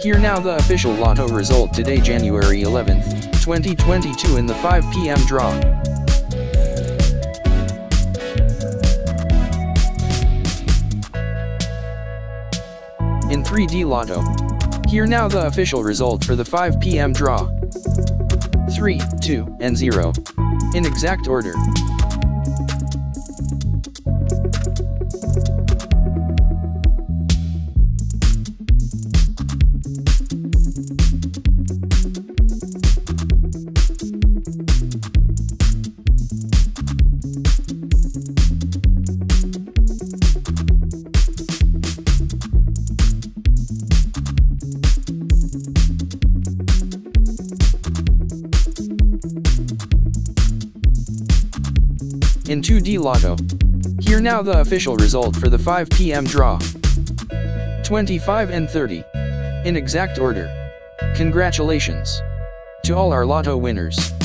Here now the official Lotto result today, January 11th, 2022 in the 5 p.m. draw. In 3D Lotto. Here now the official result for the 5 p.m. draw. 3, 2, and 0. In exact order. In 2D Lotto. Here now the official result for the 5 p.m. draw. 25 and 30. In exact order. Congratulations to all our Lotto winners.